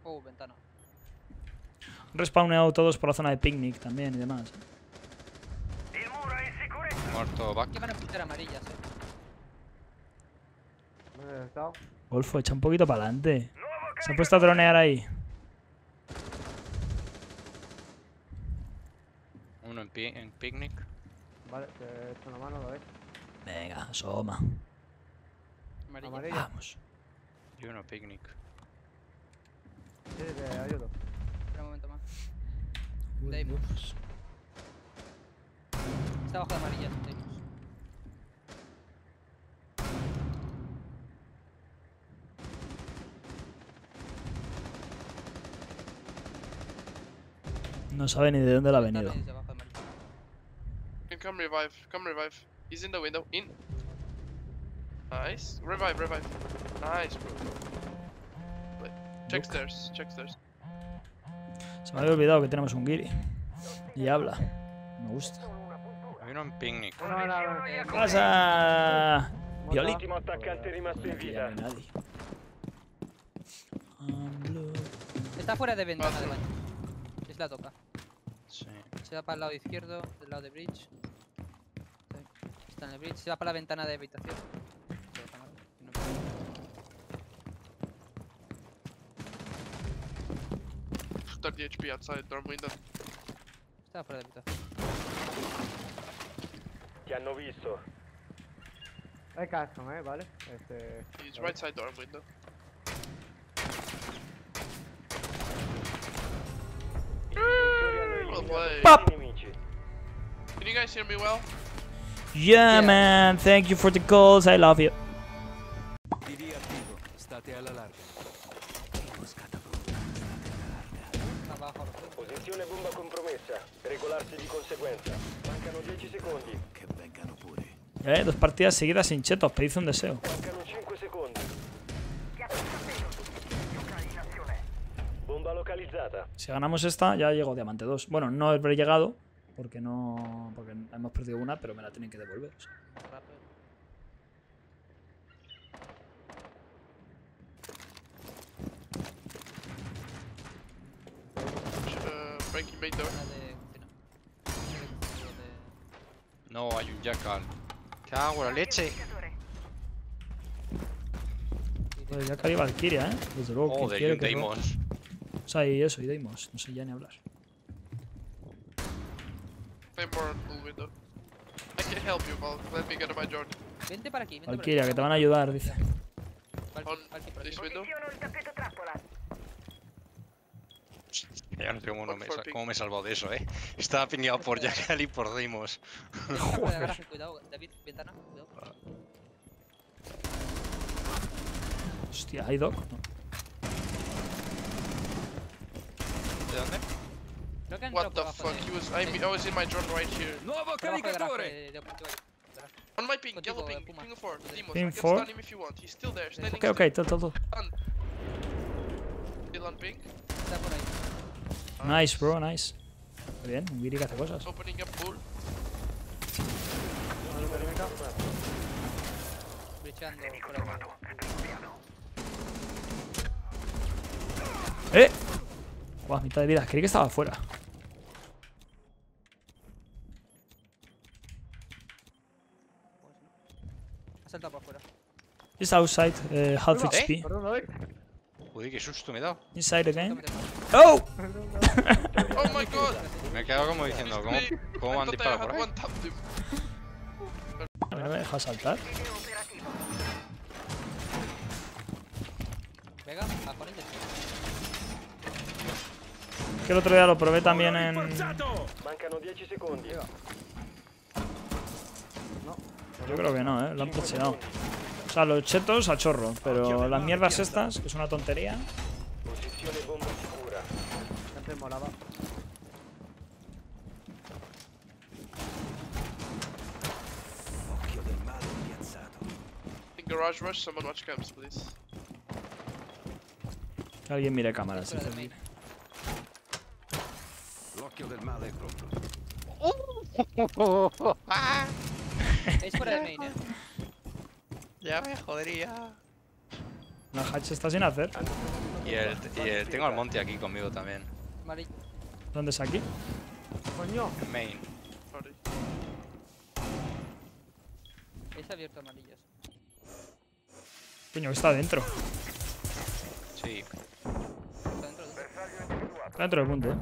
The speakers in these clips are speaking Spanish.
Ventana. Respawneado todos por la zona de picnic también y demás. Muerto back. Que van a pintar amarillas, Golfo, echa un poquito para adelante. Se ha puesto a dronear ahí. Uno en picnic. Vale, te he hecho una mano, ¿lo ves? Venga, asoma. Amarilla. Amarilla. Vamos. Y uno picnic. Sí, te ayudo. Espera un momento más. Deimos. Está abajo de amarillas, Deimos. No sabe ni de dónde le ha venido. Desde abajo de amarillas. Come revive, come revive. He's in the window, in. Nice. Revive, revive. Nice, bro. Wait. Check stairs, check stairs. Se me había olvidado que tenemos un guiri. Y habla. Me gusta. Hay uno en picnic. ¿Qué pasa? Pioli. L'ultimo attaccante rimasto in Aquí ya vita. no hay nadie. Está fuera de ventana de baño. Es la toca. Sí. Se va para el lado izquierdo, del lado de bridge. Está en el bridge. Se va para la ventana de habitación. Se va para no. 30 HP outside dorm window. Está fuera de habitación. Ti hanno visto. Hay custom, ¿vale? He's right side dorm window. I difensori hanno eliminato Pop. tutti i nemici. Can you guys hear me well? Yeah, man. Thank you for the calls. I love you. PD attivo, state alla larga. Abajo. Posizione bomba compromessa. Regolarsi di conseguenza. Mancano 10 secondi. Che vengano pure. 2 partidas seguidas sin chetos. Pedid un deseo. Mancano 5 secondi. Bomba localizzata. Si ganamos esta, ya llego a Diamante 2. Bueno, no habré llegado. Porque no. Porque hemos perdido una, pero me la tienen que devolver. O sea. Breaking main door. Una de cocina. No, hay un jackal. Cago en la leche. Pues ya caí Valkyria, ¿eh? Desde luego. Joder, y quiere un que Daemon. O sea, y eso, y Deimos. No sé ya ni hablar. Play more on full window. I can help you, Val. Let me get to my Jordan. Vente para aquí, vente Valkyria, para que aquí. te van a ayudar, dice. On Valky por aquí. this window. Ya no sé Fuck for cómo me he salvado de eso, Estaba pingado por jackal y por Deimos. Fuera de garaje, cuidado, David, ventana, cuidado. Hostia, ¿hay doc? No. ¿De dónde? Creo que han What entrado the por abajo fuck? de- I was in my Jordan right here. Nuovo por abajo de caricatore! garaje, de objetivo ahí. On my ping, Contigo, yellow ping, Puma. ping of 4. Demos, Ping I can 4. stun him if you want. He's still there, standing Ok, ok, todo. still on ping. Está por ahí. Nice, bro, nice. Muy bien, un guiri que hace cosas. Opening up pool. Breachando por ahí. Guau, mitad de vida. Creí que estaba afuera. Ha saltado por afuera. He's outside, half ¿Eh? HP. Perdón, ¿lo ves? Joder, qué susto me he dado. Inside again. Tómate. Oh! Oh my god! Me he quedado como diciendo, ¿cómo me han disparado por ahí? One tapped him. A mí no me deja saltar. Venga, a por ella. Que el otro día lo probé también en. Mancano 10 secondi. Yo creo que no, lo han presionado. O sea, los chetos a chorro, pero las mierdas estas, que es una tontería. Posizione bomba sicura. Antes molaba. Occhio del male piazzato. In garage rush, someone watch camps, please. Que alguien mire cámaras. Fuera de dice. main. L'occhio del male è pronto. Es fuera de main, Ya me jodería. La hatch está sin hacer. Tengo al Monty aquí conmigo también. Amarillo. ¿Dónde es aquí? Coño. En main. Sorry. Es abierto amarillos. Coño, que está dentro. Sí. Está dentro de... Está dentro del punto,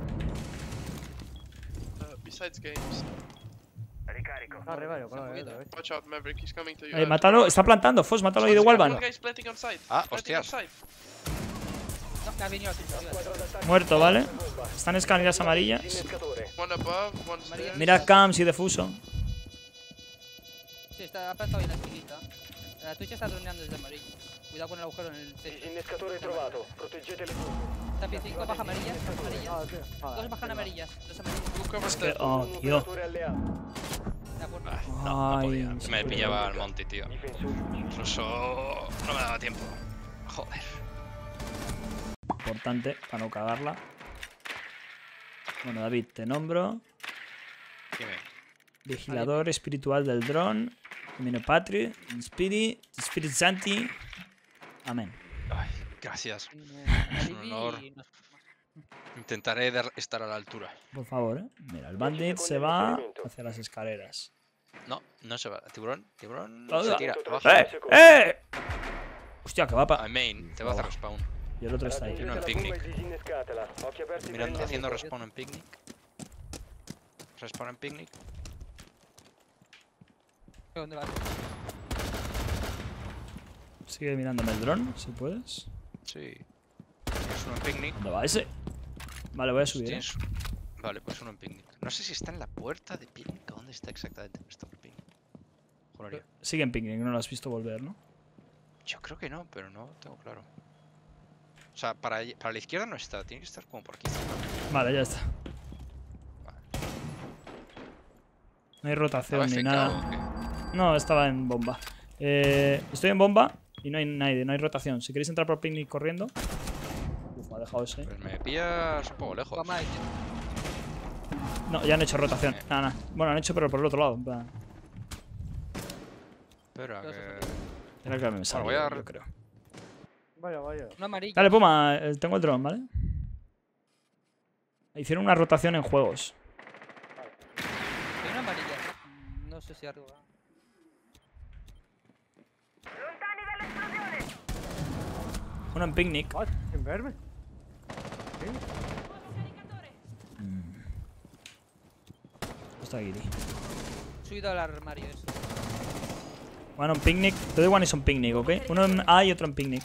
Besides games. Está arriba, yo creo, movido, ¿eh? Watch out, Maverick. He's coming to you. Mátalo, está plantando. Fos, mátalo ahí de Walvan. One guy's planting on site. Ah, Planting on hostias. site. No, me ha venido aquí. arriba. Muerto, ¿vale? Están escaleras amarillas. Innescatore. One above, one stairs. Mirad cams y defuso. Sí, está plantado ahí en la esquinita. La Twitch está droneando desde amarillo. Cuidado con el agujero en el techo. Disinnescatore trovato. Proteggete le bombe. Está P5, baja amarillas, baja amarillas. Ah, tío. Ah, Dos bajan amarillas, dos amarillas. Who covers Que, that? oh, Un tío. operatore alleato. De acuerdo. No Ay, podía. sí. Me pillaba al Monty, tío. Difensori uccisi. Incluso no me daba tiempo. Joder. Importante para no cagarla. Bueno, David, te nombro. Dime. Vigilador espiritual del dron. Minopatri. Spirit Santi. Amén. Ay, gracias. Es un honor. Intentaré estar a la altura. Por favor, ¿eh? Mira, el bandit se va hacia las escaleras. No, no se va. Tiburón, tiburón. Hola. Se tira. Abajo. ¡Eh! Hostia, que va A para... main. Te va a hacer respawn. Y el otro está ahí. Uno en Raggiungete la picnic. bomba e disinnescatela. Occhi aperti per Mirando, il haciendo nemico. respawn en picnic. Respawn en picnic. ¿Dónde vas? Sigue mirándome el dron, si puedes. Sí. Es uno en picnic. ¿Dónde va ese? Vale, voy a subir, ¿eh? Tienes- Vale, pues uno en picnic. No sé si está en la puerta de picnic o dónde está exactamente. Está por picnic. Juraría. Sigue en picnic, no lo has visto volver, ¿no? Yo creo que no, pero no tengo claro. O sea, para la izquierda no está, tiene que estar como por aquí. Vale, ya está. No hay rotación ni nada. No, estaba en bomba. Estoy en bomba y no hay nadie, no hay rotación. Si queréis entrar por picnic corriendo. Uf, me ha dejado ese. Pues me pillas un poco lejos. Vamos a ir. No, ya han hecho rotación. Nada, nada. Bueno, han hecho, pero por el otro lado. En plan, Espera, que... era que me sale, voy a yo creo. Vaya, vaya. Un amarillo. Dale, Puma, tengo el dron, ¿vale? Hicieron una rotación en juegos. Hay una amarilla. No sé si arriba. Uno en picnic. What? ¿Sin verme? Está aquí, tío. Subido al armario ese. Bueno, en picnic. Te doy one y son picnic, ¿ok? Uno en A y otro en picnic.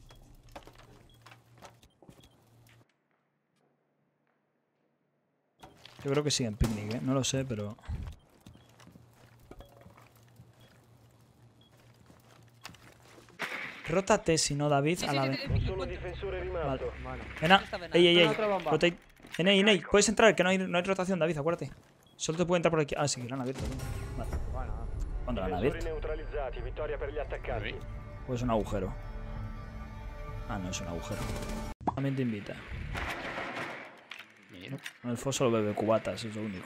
Yo creo que sí en picnic, ¿eh? No lo sé, pero... Rótate, si no, David, Sí, a sí, la sí, vez. sí, Un sí, solo sí. difensore rimasto. Vale. Bueno. Ena, Está venado. ey, ey, ey. Otra bomba. Rotate. Ey, puedes entrar, que no hay rotación, David, acuérdate. Solo te puede entrar por aquí. Ah, sí, que lo han abierto. Vale. Bueno. ¿Cuándo lo han Difensori abierto? neutralizzati. Vittoria per gli attaccanti. Pues un agujero. Ah, no es un agujero. También te invita. Mira, El Fo solo bebe cubatas, es lo único.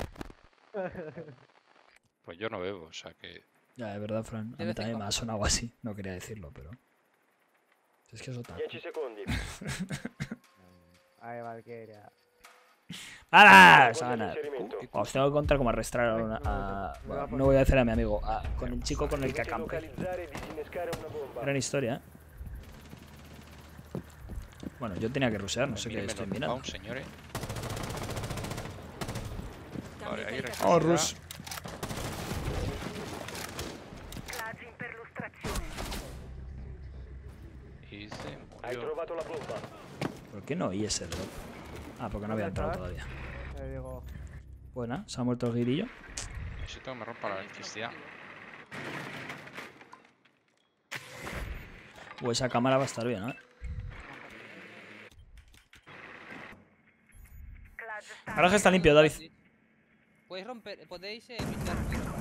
pues yo no bebo, o sea que... Ya, es verdad, Fran. A De mí vez en también me ha cuando. sonado así. No quería decirlo, pero... Es que es otra. 10 secondi. Ay, Valkyria. ¡Hala! Se va a Secondi di ganar. inserimento. Os tengo que contar cómo arrastrar a una... bueno, no voy a decir a mi amigo. Con el chico con el que Dovete acampe. localizzare e disinnescare una bomba. Gran historia, ¿eh? Bueno, yo tenía que rushear, no sé qué Mírenme estoy los mirando. rounds, señores. Vale, ahí Oh, rush. Y se Hai murió. trovato la bomba. ¿Por qué no oí ese drop? Ah, porque no había entrado todavía. Le digo. Buena, se ha muerto el guirillo. Necesito que me rompa la electricidad. Pues esa cámara va a estar bien, ¿eh? Garaje está limpio, David. Podéis romper, podéis pinchar.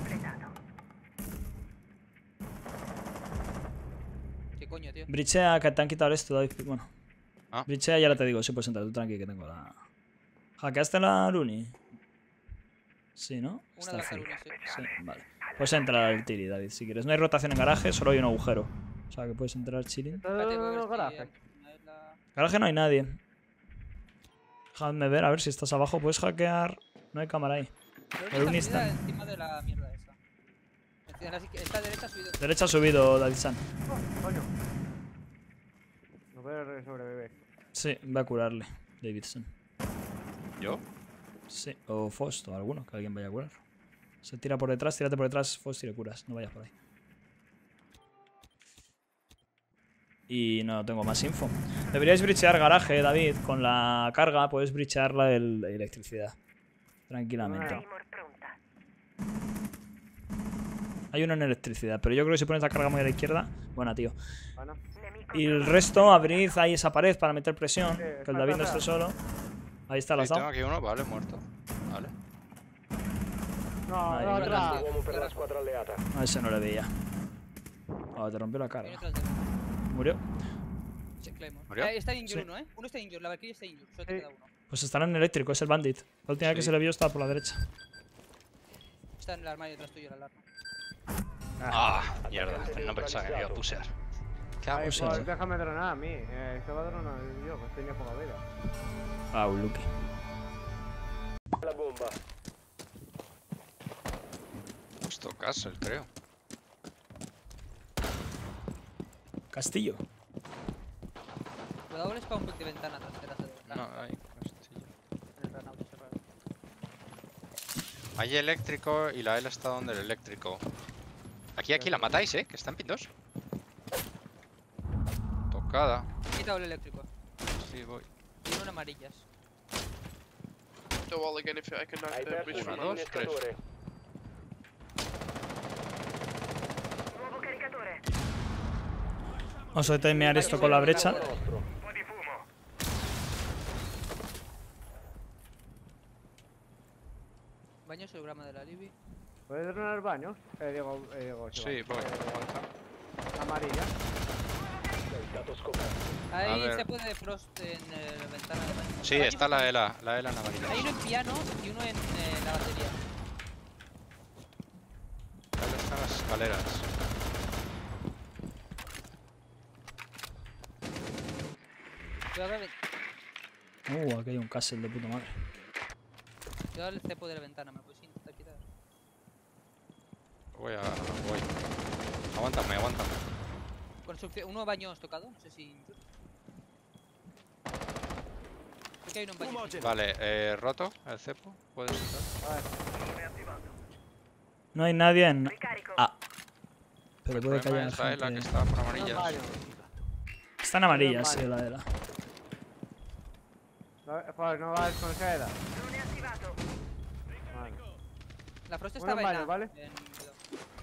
¿Qué coño, tío? Brichea, que te han quitado esto, David. Bueno. Ah. Brichea, ya ahora te digo, sí puedes entrar, tú tranqui que tengo la... ¿Hackeaste la Luni? Sí, ¿no? Una Está de las full. alunas, sí. Sí, vale. Pues entra el Tiri, David, si quieres. No hay rotación en garaje, solo hay un agujero. O sea, que puedes entrar chilling. Está Espérate, en voy a el ver si garaje. no es la- Garaje no hay nadie. Dejadme ver, a ver si estás abajo. Puedes hackear. No hay cámara ahí. Creo que Pero un está instant. encima de la mierda esa. Esta derecha ha subido. Derecha ha subido, David-san. Oh, coño. No puede sobrevivir. Sí, va a curarle, Davidson. ¿Yo? Sí, o Fost o alguno, que alguien vaya a curar. Se tira por detrás, tírate por detrás, Fost y le curas. No vayas por ahí. Y no tengo más info. Deberíais brichear garaje, David. Con la carga puedes brichear la de electricidad. Tranquilamente. Hay uno en electricidad, pero yo creo que si pones la carga muy a la izquierda... Buena, tío. Bueno. Y el resto, abrid ahí esa pared para meter presión. Sí, Que el David no esté solo. Ahí está, la has Sí, tengo dado. aquí uno, vale, muerto. Vale. No, Ahí, otra. Uomo per la squadra alleata. A ese no le veía. Oh, te rompió la Viene carga. tras de mí. Murió. Sí, Claymore. ¿Murió? Está injured Sí. uno, ¿eh? Uno está injured, la Valkyrie está injured. Solo te Sí. queda uno. Pues estará en eléctrico, es el bandit. La última vez que Sí. se le vio estaba por la derecha. Está en el armario detrás tuyo, la alarma. Ah, mierda. No pensaba que me iba a pusear. ¿Qué hago? Ay, pues, pues sí. déjame dronar a mí. Estaba dronando yo, pues tenía poca vida. Ah, Lucky. La bomba. Justo Castle, creo. Castillo. Cuidado el spawn de ventana trasera de ventana. No, hay castillo. El Renault ese raro. Hay eléctrico y la L está donde el eléctrico. Aquí la matáis, que está en pin 2. Tocada. He quitado el eléctrico. Sí, voy. Tiene una amarillas. The wall again if I can knock Hai the perso bridge il from Una, out. dos, tres. innescatore. Vamos a timear esto con la brecha. Nostro. Baño sobre el grama de la Libby. ¿Puedes dronar baños? Diego, Sí, voy. Aguanta. amarilla. Sei stato scoperto. Ahí ver. se puede frost en la ventana de baño. Sí, Baño está la ELA en Hay uno amarillo. en piano y uno en la batería. La ELA está en las escaleras. Cuidado Aquí hay un castle de puta madre. el cepo de la ventana, me puedes intentar quitar. Voy. Aguántame. Construcción, uno baños tocado, no sé si. Creo que hay uno en baño. Vale, roto el cepo. ¿Puedes entrar? No hay nadie en... Ah. Pero El puede que problema haya es la ELA que gente... está por Baños. amarillas. Están amarillas, sí, la de la... Pues no va con seda. Vale. La frost Uno estaba en en baño, A, ¿vale? cuidado.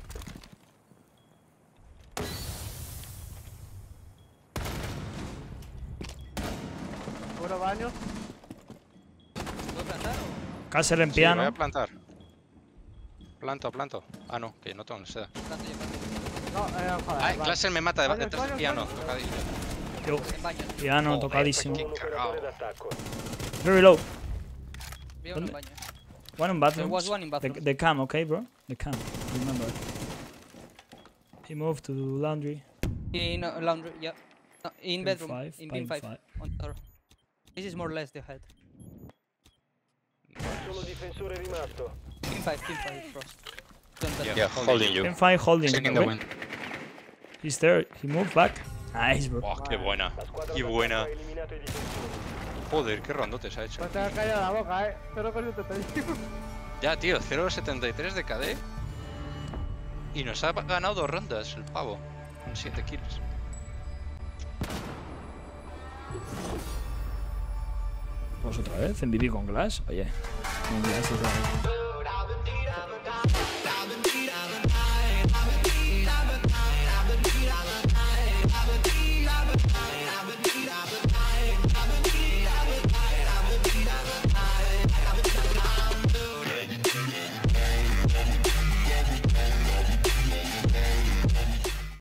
Puro baño. ¿Puedo plantar o Castle en Sí, voy a piano. plantar. Planto. Ah, no, que no tengo seda. planto yo planto? No, joder. Ay, vale. Claser me mata Baños, detrás del baños, piano. baños. Tocadillo. Yo, En baño. piano, Joder, tocadísimo. qué Un cagao. operatore d'attacco. Very low. Veo uno en ¿Dónde? baño. One in There was bathrooms. one in bathroom. The cam, okay, bro? The cam. Remember. He moved to laundry. In laundry, yeah. No, in bedroom. Five, In bin 5. five. On door. This is more or less the head. Solo difensore rimasto. Bin 5, frost. Don't touch Yeah, holding you. Can find holding. Taking the Okay. win. He's there. He moved back. Nice, bro. Wow, qué buena. La squadra Qué d'attacco buena. ha eliminato i difensori. Joder, qué rondote se ha hecho. Pues te has callado la boca, Pero con esto te digo. Ya, tío, 0.73 de KD. Y nos ha ganado 2 rondas el pavo. Con 7 kills. Pues otra vez, MVP con Glass. Oye, con Glass otra vez.